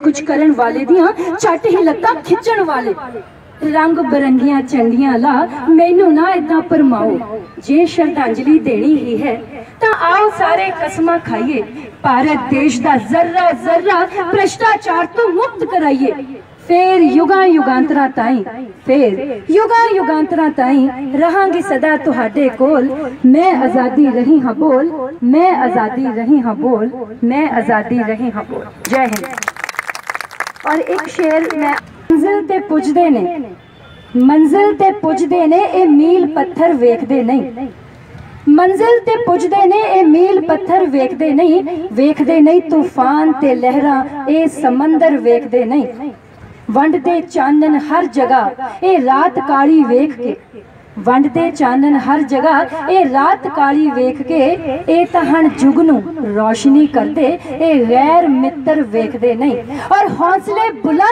कुछ करन वाले दियां झट ही लत्तां खिंचण वाले रंग बिरंगियां झंडियां ला मैनू ना इदां भरमाओ। जे श्रद्धांजलि देनी ही है तां आओ सारे कसमां खाइए, भारत देश दा जर्रा जर्रा भ्रष्टाचार तो मुक्त कराइए। फिर युगां युगांतरां ताईं रहांगी सदा तुहाडे कोल। मैं आजादी रही हां बोल, मैं आजादी रही हां बोल, मैं आजादी रही हां बोल। जय हिंद। और एक शेर मैं मंजिल ते पुजदे ने, मंजिल ते पुजदे ने ए मील पत्थर वेखदे नहीं, मंजिल ते पुजदे ने ए मील पत्थर वेखदे नहीं तूफान ते लहरां ए समंदर वेखदे नहीं। वंडदे चानन हर जगह ए रात काली वेख के, वंडदे चानन हर जगह ए रात काली वेख के ए तहन जुग नू रोशनी करदे ए गैर मित्र वेखदे नहीं। और हौसले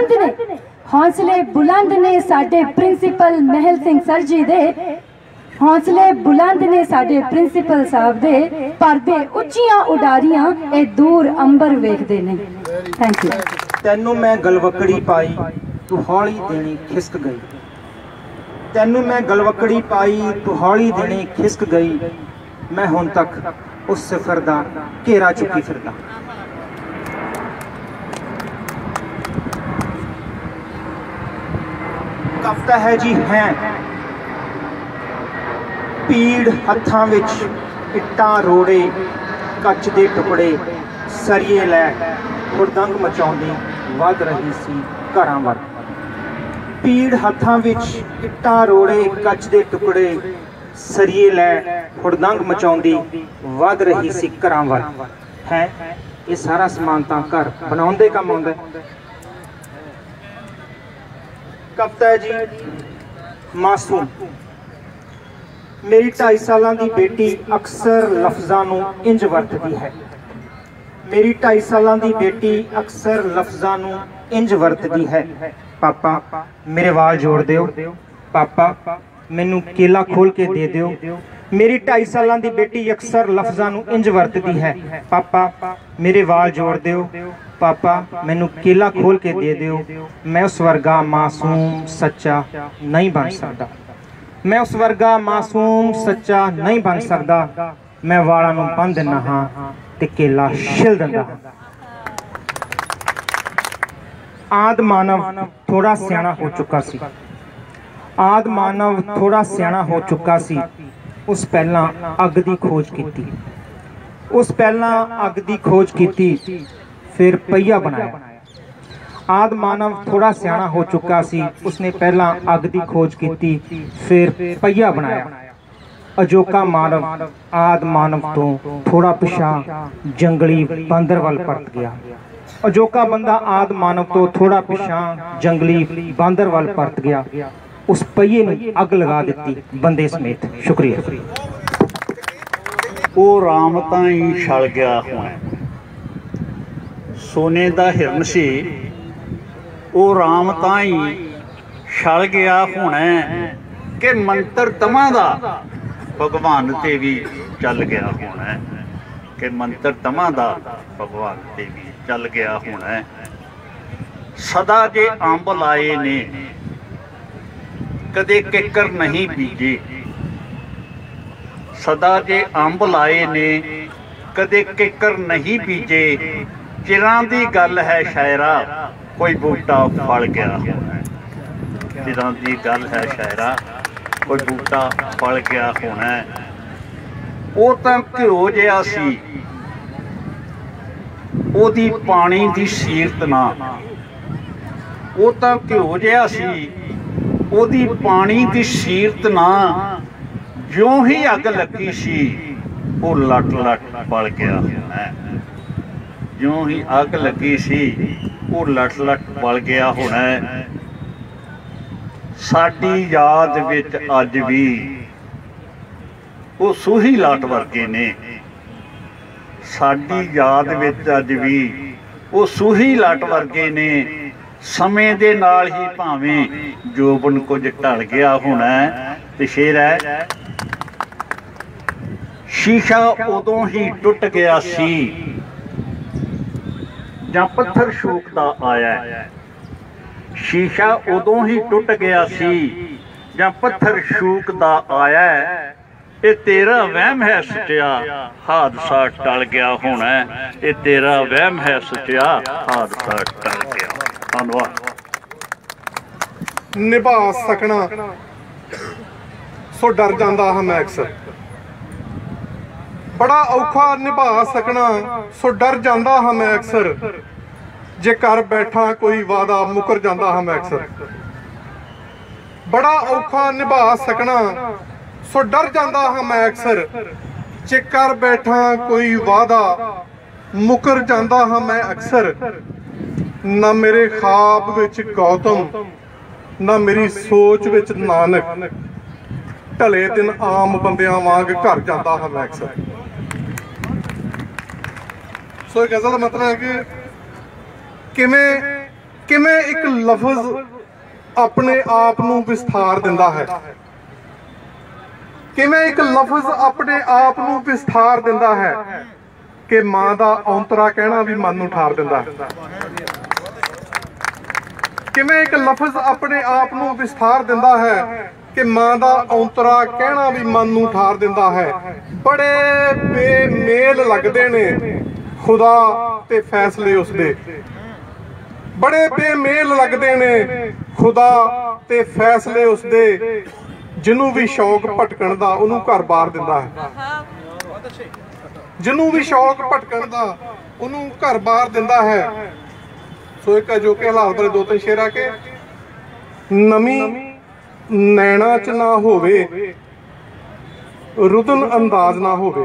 बुलंद ने साडे प्रिंसीपल महल सिंह सर जी दे, हौसले बुलंद ने साडे प्रिंसीपल साहब दे, परदे उच्चियां उडारियां ए दूर अंबर वेखदे नहीं। Thank you. तैनू मैं गलवकड़ी पाई तू हौली देनी खिसक गई, तैनू मैं गलवकड़ी पाई तू हौली देनी खिसक गई। मैं हुण तक उस सिफर दा घेरा चुकी फिरदा। कविता है जी है पीड़ हत्थां विच इट्टां रोड़े कच दे टुकड़े सरिये लै हुड़दंग मचाउंदी वध रही सी घरां वल। पीड़ हत्थां विच इट्टां रोड़े कच दे टुकड़े सरिये लै हुड़दंग मचाउंदी वध रही सी घरां वल। है ये सारा समान तां घर बनाउण दे काम आउंदा। कविता जी मासूम। मेरी 2.5 सालां दी बेटी अक्सर लफ्ज़ां नूं इंज वरतदी है, मेरी 2.5 सालां दी बेटी अक्सर लफ्ज़ां नूं इंज वरतदी है। पापा मेरे वाल जोड़ दिओ, पापा मैनू केला खोल के दे दिओ। मेरी 2.5 सालां दी बेटी अक्सर लफ्ज़ां नूं इंज वरतदी है। पापा मेरे वाल जोड़ दिओ, पापा मैनू केला खोल के दे दिओ। मैं उस वर्गा मासूम सच्चा नहीं बन सकता, मैं उस वर्गा मासूम सच्चा नहीं बन सकता। मैं वालों नूं बन दिना हां ते केला छिल दिंदा। आद मानव थोड़ा सियाणा हो चुका सी, आद मानव थोड़ा सियाणा हो चुका सी। उस पहला अग दी खोज कीती, उस पहला अग दी खोज कीती, फिर पहिया बनाया। आद मानव थोड़ा सियाणा हो चुका सी, उसने पहला अग दी खोज कीती, फिर पहिया बनाया। अजोका मानव आद मानव तो थोड़ा पिछा जंगली बांदर वाल परत गया। अजोका बंदा आद मानव तो थोड़ा पिछा जंगली बांदर वाल परत गया। उस पहिए ने अग लगा दी बंदे समेत। शुक्रिया। वो राम ताई छल गया होना, सोने दा हिरन सी, वो राम ताई छल गया होना कि मंत्र तमां दा भगवान ते भी चल गया होना, कि मंत्र तमां दा भगवान ते भी चल गया होना। सदा जे अंब लाए ने कदे किकर नहीं बीजे, सदा जे अंब लाए ने कदे किकर नहीं बीजे। चिरां दी गल है शायरा कोई बूटा फल गया होना, चिरां दी गल है शायरा कोई बूटा फल गया होना। वो तां घ्यो जिहा सी ओदी पानी दी सीरत ना, वो तां घ्यो जिहा सी ओदी पानी दी सीरत ना। ज्यों ही अग लगी सी वो लट लट बल गया होना, ज्यों ही अग लगी सी वो लट लट बल गया होना। साडी याद विच अज भी वो सूही लाट वर्गे ने, साडी याद विच अज भी वो सूही लाट वर्गे ने। समय दे नाल ही भावें जोबन कुछ ढल गया होना। ते शेर है शीशा उदों ही टुट गया सी ਜਾਂ ਪੱਥਰ ਸ਼ੂਕਦਾ ਆਇਆ ਹੈ। ਸ਼ੀਸ਼ਾ ਉਦੋਂ ਹੀ ਟੁੱਟ ਗਿਆ ਸੀ ਜਾਂ ਪੱਥਰ ਸ਼ੂਕਦਾ ਆਇਆ ਹੈ। ਇਹ ਤੇਰਾ ਵਹਿਮ ਹੈ ਸੱਚਿਆ, ਹਾਦਸਾ ਟਲ ਗਿਆ ਹੋਣਾ। ਇਹ ਤੇਰਾ ਵਹਿਮ ਹੈ ਸੱਚਿਆ, ਹਾਦਸਾ ਟਲ ਗਿਆ। ਧੰਨਵਾਦ। ਨਿਭਾ ਸਕਣਾ ਸੋ ਡਰ ਜਾਂਦਾ ਹਾਂ ਮੈਂ ਅਕਸਰ, ਬੜਾ ਔਖਾ ਨਿਭਾ ਸਕਣਾ ਸੋ ਡਰ ਜਾਂਦਾ ਹਾਂ ਮੈਂ ਅਕਸਰ। ਜੇ ਕਰ ਬੈਠਾ ਕੋਈ ਵਾਦਾ ਮੁਕਰ ਜਾਂਦਾ ਹਾਂ ਮੈਂ ਅਕਸਰ, ਬੜਾ ਔਖਾ ਨਿਭਾ ਸਕਣਾ ਸੋ ਡਰ ਜਾਂਦਾ ਹਾਂ ਮੈਂ ਅਕਸਰ। ਜੇ ਕਰ ਬੈਠਾ ਕੋਈ ਵਾਦਾ ਮੁਕਰ ਜਾਂਦਾ ਹਾਂ ਮੈਂ ਅਕਸਰ। ਨਾ ਮੇਰੇ ਖਾਬ ਵਿੱਚ ਗੌਤਮ, ਨਾ ਮੇਰੀ ਸੋਚ ਵਿੱਚ ਨਾਨਕ, ਢਲੇ ਦਿਨ ਆਮ ਬੰਦਿਆਂ ਵਾਂਗ ਘਰ ਜਾਂਦਾ ਹਾਂ ਮੈਂ ਅਕਸਰ। ਸੋ ਇਹ ਗਜ਼ਲ ਦਾ ਮਤਲਬ ਹੈ ਕਿ ਕਿਵੇਂ ਇੱਕ ਲਫ਼ਜ਼ ਆਪਣੇ ਆਪ ਨੂੰ ਵਿਸਥਾਰ ਦਿੰਦਾ ਹੈ, ਕਿਵੇਂ ਇੱਕ ਲਫ਼ਜ਼ ਆਪਣੇ ਆਪ ਨੂੰ ਵਿਸਥਾਰ ਦਿੰਦਾ ਹੈ ਕਿ ਮਾਂ ਦਾ ਔਂਤਰਾ ਕਹਿਣਾ ਵੀ ਮਨ ਨੂੰ ਠਾਰ ਦਿੰਦਾ ਹੈ। ਕਿਵੇਂ ਇੱਕ ਲਫ਼ਜ਼ ਆਪਣੇ ਆਪ ਨੂੰ ਵਿਸਥਾਰ ਦਿੰਦਾ ਹੈ ਕਿ ਮਾਂ ਦਾ ਔਂਤਰਾ ਕਹਿਣਾ ਵੀ ਮਨ ਨੂੰ ਠਾਰ ਦਿੰਦਾ ਹੈ। ਬੜੇ ਬੇਮੇਲ ਲੱਗਦੇ ਨੇ ਖੁਦਾ ਤੇ ਫੈਸਲੇ ਉਸਦੇ, ਬੜੇ ਬੇਮੇਲ ਲੱਗਦੇ ਨੇ ਖੁਦਾ ਤੇ ਫੈਸਲੇ ਉਸਦੇ। ਜਿਹਨੂੰ ਵੀ ਸ਼ੌਕ ਭਟਕਣ ਦਾ ਉਹਨੂੰ ਘਰ-ਬਾਰ ਦਿੰਦਾ ਹੈ, ਜਿਹਨੂੰ ਵੀ ਸ਼ੌਕ ਭਟਕਣ ਦਾ ਉਹਨੂੰ ਘਰ-ਬਾਰ ਦਿੰਦਾ ਹੈ। ਸੋ ਇੱਕ ਅਜੋਕੇ ਹਾਲਾਤ ਬਾਰੇ ਦੋ ਤਿੰਨ ਸ਼ੇਰ ਆ ਕੇ, ਨਵੀਂ ਨੈਣਾ ਚ ਨਾ ਹੋਵੇ ਰੁਦਨ ਅੰਦਾਜ਼ ਨਾ ਹੋਵੇ,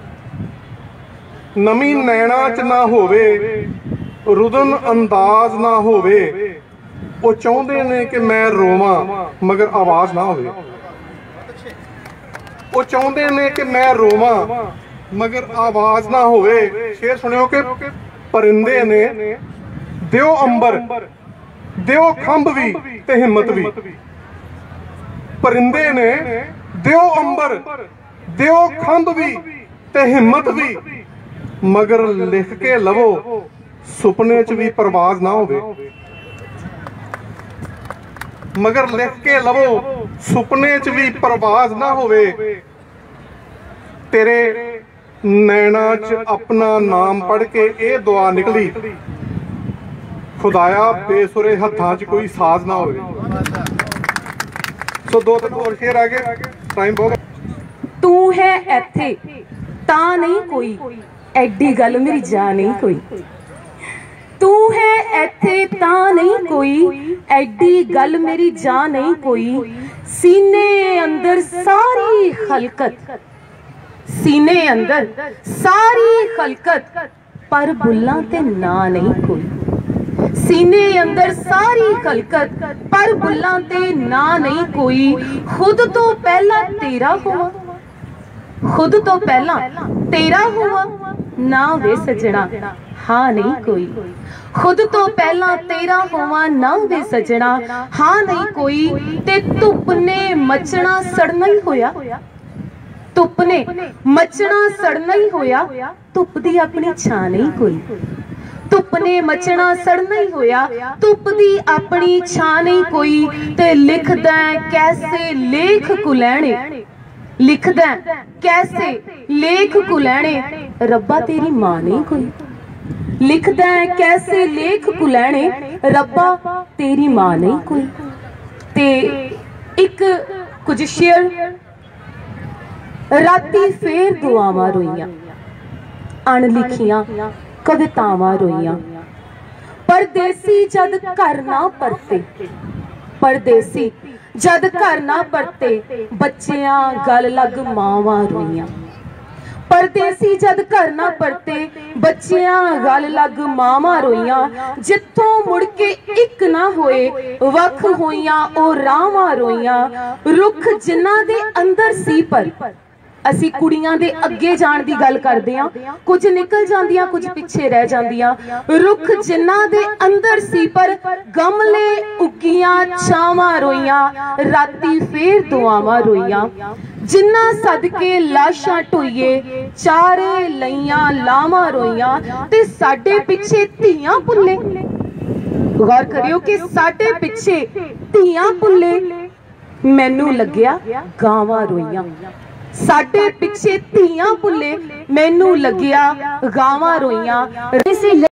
ਨਵੀਂ ਨੈਣਾ ਚ ਨਾ ਹੋਵੇ ਰੁਦਨ ਅੰਦਾਜ਼ ਨਾ ਹੋਵੇ। ਉਹ ਚਾਹੁੰਦੇ ਨੇ ਕਿ ਮੈਂ ਰੋਵਾਂ ਮਗਰ ਆਵਾਜ਼ ਨਾ ਹੋਵੇ, ਉਹ ਚਾਹੁੰਦੇ ਨੇ ਕਿ ਮੈਂ ਰੋਵਾਂ ਮਗਰ ਆਵਾਜ਼ ਨਾ ਹੋਵੇ। ਸ਼ੇਰ ਸੁਣਿਓ ਕਿ ਪਰਿੰਦੇ ਨੇ ਦਿਓ ਅੰਬਰ, ਦਿਓ ਖੰਭ ਵੀ ਤੇ ਹਿੰਮਤ ਵੀ। ਪਰਿੰਦੇ ਨੇ ਦਿਓ ਅੰਬਰ, ਦਿਓ ਖੰਭ ਵੀ ਤੇ ਹਿੰਮਤ ਵੀ, ਮਗਰ ਲਿਖ ਕੇ ਲਵੋ ਸੁਪਨੇ 'ਚ ਵੀ ਪਰਵਾਜ਼ ਨਾ ਹੋਵੇ। ਮਗਰ ਲਿਖ ਕੇ ਲਵੋ ਸੁਪਨੇ 'ਚ ਵੀ ਪਰਵਾਜ਼ ਨਾ ਹੋਵੇ। ਤੇਰੇ ਨੈਣਾ 'ਚ ਆਪਣਾ ਨਾਮ ਪੜ੍ਹ ਕੇ ਇਹ ਦੁਆ ਨਿਕਲੀ, ਖੁਦਾਇਆ ਬੇਸੁਰੇ ਹੱਥਾਂ 'ਚ ਕੋਈ ਸਾਜ਼ ਨਾ ਹੋਵੇ। ਸੋ ਦੋ ਤਿੰਨ ਹੋਰ ਸ਼ੇਰ ਆ ਗਏ, ਟਾਈਮ ਬਹੁਤ। ਤੂੰ ਹੈ ਇੱਥੇ ਤਾਂ ਨਹੀਂ ਕੋਈ, ਐਡੀ ਗੱਲ ਮੇਰੀ ਜਾ ਨਹੀਂ ਕੋਈ। ਤੂੰ ਹੈ ਇੱਥੇ ਤਾਂ ਨਹੀਂ ਕੋਈ, ਐਡੀ ਗੱਲ ਮੇਰੀ ਜਾ ਨਹੀਂ ਕੋਈ। ਸੀਨੇ ਅੰਦਰ ਸਾਰੀ ਖਲਕਤ, ਸੀਨੇ ਅੰਦਰ ਸਾਰੀ ਖਲਕਤ, ਪਰ ਬੁੱਲਾਂ ਤੇ ਨਾ ਨਹੀਂ ਕੋਈ। ਸੀਨੇ ਅੰਦਰ ਸਾਰੀ ਖਲਕਤ, ਪਰ ਬੁੱਲਾਂ ਤੇ ਨਾ ਨਹੀਂ ਕੋਈ। ਖੁਦ ਤੋਂ ਪਹਿਲਾਂ ਤੇਰਾ ਹੋਵਾਂ, ਖੁਦ ਤੋਂ ਪਹਿਲਾਂ ਤੇਰਾ ਹੋਵਾਂ, ਨਾ ਵੇ ਸਜਣਾ ਹਾਂ ਨਹੀਂ ਕੋਈ। ਖੁਦ ਤੋਂ ਪਹਿਲਾਂ ਤੇਰਾ ਹੋਵਾਂ, ਨਾ ਵੇ ਸਜਣਾ ਹਾਂ ਨਹੀਂ ਕੋਈ। ਤੇ ਧੁੱਪ ਨੇ ਮਚਣਾ ਸੜਨਾ ਹੀ ਹੋਇਆ, ਧੁੱਪ ਨੇ ਮਚਣਾ ਸੜਨਾ ਹੀ ਹੋਇਆ। ਧੁੱਪ ਦੀ ਆਪਣੀ ਛਾਂ ਨਹੀਂ ਕੋਈ, ਧੁੱਪ ਨੇ ਮਚਣਾ ਸੜਨਾ ਹੀ ਹੋਇਆ। ਧੁੱਪ ਦੀ ਆਪਣੀ ਛਾਂ ਨਹੀਂ ਕੋਈ। ਤੇ ਲਿਖਦਾ ਕੈਸੇ ਲੇਖ ਕੁਲੈਣੇ, ਲਿਖਦਾ ਕੈਸੇ ਲੇਖ ਕੁਲੈਣੇ, ਰੱਬਾ ਤੇਰੀ ਮਾਂ ਨਹੀਂ ਕੋਈ। ਲਿਖਦਾ ਕੈਸੇ ਲੇਖ ਕੁਲੈਣੇ, ਰੱਬਾ ਤੇਰੀ ਮਾਂ ਨਹੀਂ ਕੋਈ। ਤੇ ਇੱਕ ਕੁਝ ਸ਼ੇਰ। ਰਾਤੀ ਫੇਰ ਦੁਆਵਾਂ ਰੋਈਆਂ, ਅਣਲਿਖੀਆਂ ਕਵਿਤਾਵਾਂ ਰੋਈਆਂ। ਪਰਦੇਸੀ ਜਦ ਘਰ ਨਾ ਪਰਤੇ, ਪਰਦੇਸੀ ਜਦ ਘਰ ਨਾ ਪਰਤੇ, ਬੱਚਿਆਂ ਗਲ ਲੱਗ ਮਾਵਾਂ ਰੋਈਆਂ। ਪਰਦੇਸੀ ਜਦ ਘਰ ਨਾ ਪਰਤੇ, ਬੱਚਿਆਂ ਗਲ ਲੱਗ ਮਾਵਾਂ ਰੋਈਆਂ। ਜਿੱਥੋਂ ਮੁੜ ਕੇ ਇੱਕ ਨਾ ਹੋਏ, ਵੱਖ ਹੋਈਆਂ ਉਹ ਰਾਵਾਂ ਰੋਈਆਂ। ਰੁੱਖ ਜਿਨ੍ਹਾਂ ਦੇ ਅੰਦਰ ਸੀ ਪਰ ਅਸੀਂ ਕੁੜੀਆਂ ਦੇ ਅੱਗੇ ਜਾਣ ਦੀ ਗੱਲ ਕਰਦੇ ਹਾਂ, ਕੁਝ ਨਿਕਲ ਜਾਂਦੀਆਂ ਕੁਝ ਪਿੱਛੇ ਰਹਿ ਜਾਂਦੀਆਂ। ਰੁੱਖ ਜਿਨ੍ਹਾਂ ਦੇ ਅੰਦਰ ਸੀ ਪਰ ਗਮਲੇ ਉੱਗੀਆਂ ਛਾਵਾਂ ਰੋਈਆਂ। ਰਾਤੀ ਫੇਰ ਦੁਆਵਾਂ ਰੋਈਆਂ। जिन्ना सदके लाशां ढोईए, चारे लईयां लावां रोईयां, ते साडे पिछे धीआं भुल्ले। गौर करियो कि साडे पिछे धीआं भुल्ले, मैनू लग्या गावां रोईयां। साडे पिछे धीआं भुल्ले, मैनू लग्या गावां रोईयां।